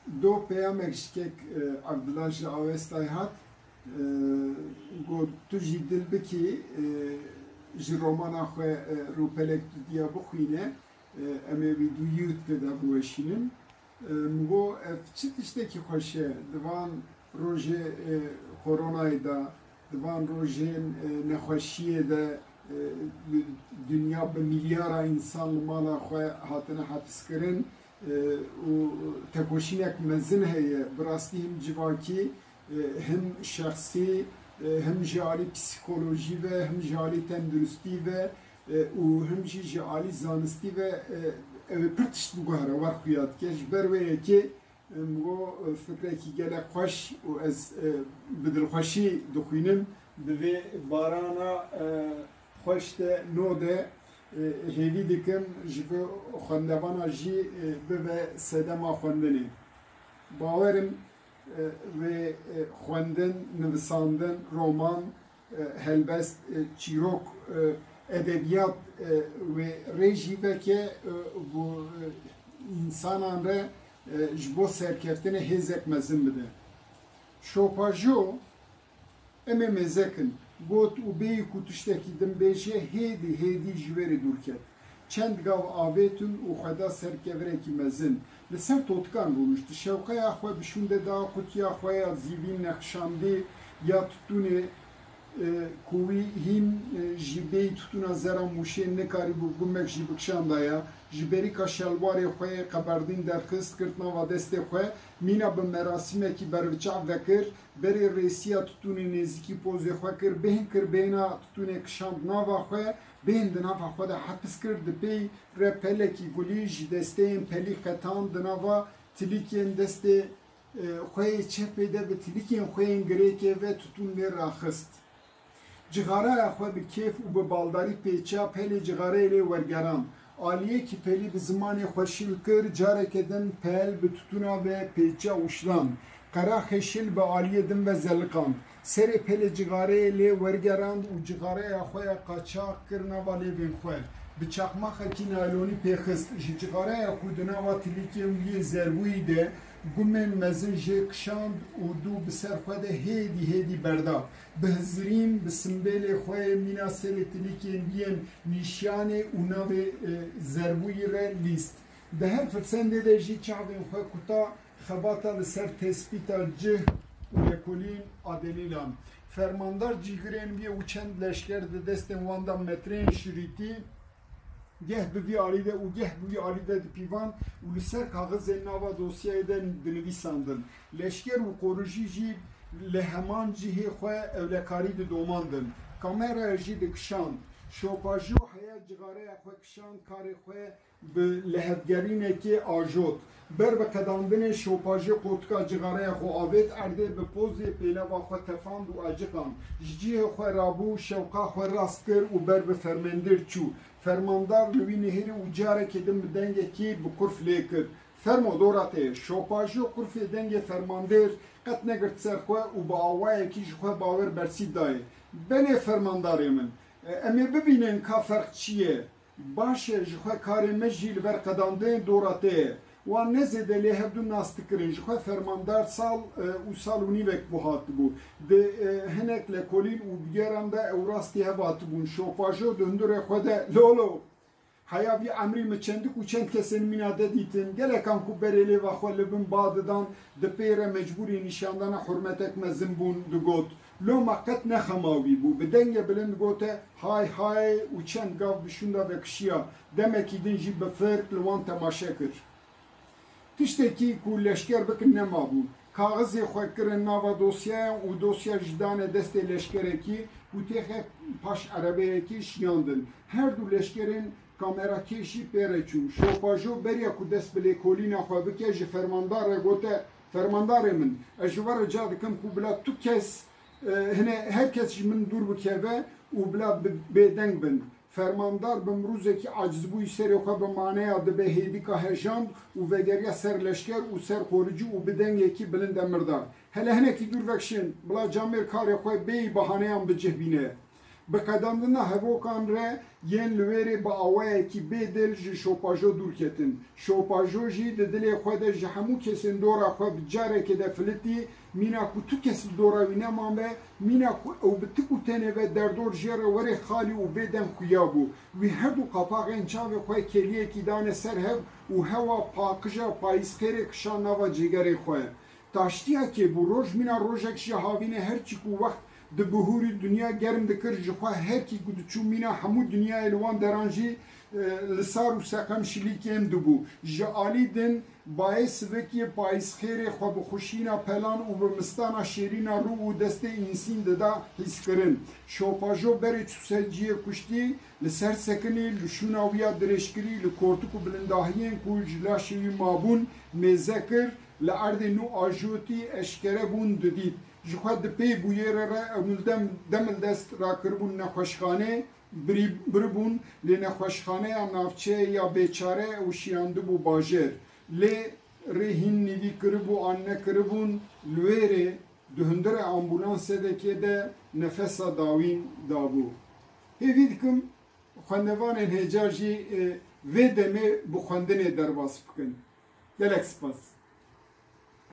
دو پیامک شکک عبدالله جا آوستای هات گو تو جی دل بکی جی رومانا خواه روپلک دیا بخوینه اما ویدو یوت کده بوشینن مگو چی تشتکی خوشه دوان روژه کورونای دا دوان روژه نخوشیه دا دنیا به میلیارد انسان مالا خواه هاتنه حبس کرن و تکوشینک مزن هیه براستی هم جواکی هم شخصی هم جالی پسیکولوژی و هم جالی تندرستی و هم جالی زانستی و پرتشت بگوهره ورخویاد که جبروه که مگو فکره که گله خوش و از بدل خوشی دخوینم دوی بارانا خوشت نوده هیوی دکم جبه خواندوانا جی به سدما خواندنی باورم و خواندن نویساندن رمان هلبست چیروک ادبیات و ریجی که bu insanan re jbo serkeftine hezek mezin bide. Şopajo eme mezekin got u beyi kutuşteki dim beje hedi jveri durket. Çend gav avetun u xada serkevreki mezin. Li ser totkan bulmuştu. Şevkaya xwe bişunde da kutiya xwe ya zivin nexşandi ya tutune کوی هیم جیبی تونا زرا موشه نکاری بو گمک جیب کشاندایا جبری کا شلوار خوی قبردین در خست کرتنا و دست خو مینا به مراسمه کی بروچا وکر بری رئیسیا توتونی نزیکی پوز خو کر بهن کر بینا توتونی کشاند ناوا خو بهن دناوا خو ده حبس کرد پی رپله کی گلیج دستین پلی قطان دناوا تلیکین دست خوی چپیده به تلیکین خوین گریکه و توتون راخست Cigara xwe bi keyf û bi baldarî pêça pelê cigareyê lê wergeran. Aliyê ki pelî bi zimanê xweşîl kir, careke din pel bi tutuna ve pêça ûşran. Qera xeşîl bi aliyê din ve zelliqand. Serê pelê cigareyê lê wergerand û cigareya xwe ya qaçaq kir nava lêvên xwe. Bi çaxmaxekî naylonî pêxist. Ji cigareya ku di nava tilîkên wî zerbûyî de gumên mezin jê kişand û dû bi ser xwe de hêdî berda. Bi hizirîn bi simbêlê xwe mîna serê tilîkên yên nîşanê û navê zerbûyî re lîst. Di her firsendê de jî çavên xwe kuta xebata li ser tespîta cih û yekolîn adelîlan. Fermandar cîgirên wî û çend leşker di destên wan da metrên şirîtî geh bi vî alî de û geh bi vî alî de di pîvan û li ser kaxizên nava dosyayê de dinivîsandin. Leşker û qorûjî jî li heman cihê xwe ewlekarî didomandin. Kameraya jî dikişand. Şopajo heya cigareya xwe kişand karê xwe bi lehevgerînekê ajot. Ber bi qedandinê şopajo qotika cigareya xwe avêt erdê bi pozê pêlava xwe tefand û eciqand. Ji cihê xwe rabû şewqa xwe rast kir û ber bi fermendir çû. Fermandar li wî nehêrê û carekê din bi dengekî bi kurf lê kir. Fermo doratê şopajo kurfê dengê fermandir qet negirt ser xwe û bi awayekî ji xwe bawer bersî daye. Benê fermandarê min em ê bibînin ka ferq çi ye. Baş e ji xwe karê me jî li ber qedandinê doratê ye. Wan nezêde lê hevdû nas dikirin. Ji xwe fermandar sal û sal û nîvek bû hatibû. Di hinek lekolîn û bigeran de ew rastî hev hatibûn. Şopajo di hundirê xwe de lolo heya vî emrî min çendik û çend kesên mîna de dîtin. Gelekan ku berê lêva xwe li bin ba didan di pêre mecbûrî nîşandana hurmetek mezin bûn digot. Loma qet nexemawî bû. Bi dengê bilind gote hay û çend gav bişûnda vekişiya. Demekî din jî bi firk li wan temaşe kir. Tiştekî ku leşker bikin nemabû. Kaxizê xwe kirin nava dosyayan û dosya ji danê destê leşkerekî û têxe paş erebeyekî şiyandin. Her du leşkerên kamerakêşî pêre çûn. Şopajo beriya ku dest bi lêkolîna xwe bike ji fermandar re gote fermandarê min ez ji we rica dikim ku bila tu kes herkes ji min dûr bikeve û bila bêdeng bin. Fermandar bi mirûzekî acizbûyî serê xwe bi maneya dibe hêdîka hejand û vegeriya ser leşker û ser xoricî û bi dengekî bilind emirdar. Hele hinekî dûr vekişin bila camêr karê xwe bêyî bahaneyan bicih bîne. بقدمنا هواکان را ین لوری با آوه کی بدل جی شوپاجو دور کتن شوپاجو جی دلی خود جهمو کسین دورا خود بجاره که دفلتی مینا کو تو کس دورا وینا مامه مینا کو او بتکو تنه و دردور جره وری خالی و بدن خویابو وی هر دو قاپاق انچاو خواه کلیه کی دانه سر هف و هوا پاکجا پایس خیره کشان نوا جگره خواه تاشتیا که بو روش مینا روشک جهاوینه هر چی کو وقت د بهوری دنیا گرم دکر جخوا هر کی گود چو مینا همو دنیا الوان درانجی لسار و سقم شلیکیم دبو جعالی دن باعث وکی پایس خیر خو بخوشینا پلان و بمستانا شیرینا رو و دست انسین ددا حس کرن شوپاجو بری چوسجیه کشتی لسر سکنی لشوناویا درشکری لکورتکو بلنداهین کو جلاشوی مابون مذکر لعرض نو آجوتی اشکره بون ددید جخواد پی بویره را اولدم دمل دست را کربون نخوشخانه بربون لی نخوشخانه نافچه یا بیچاره و شیانده بو باجر لی رهین نیوی کربو آنه کربون لویره دهندر آمبولانس ده که ده نفس داوین دابو هیوید کم خواندوان هجاجی و دمه بخواندن درباس بکن گلک سپاس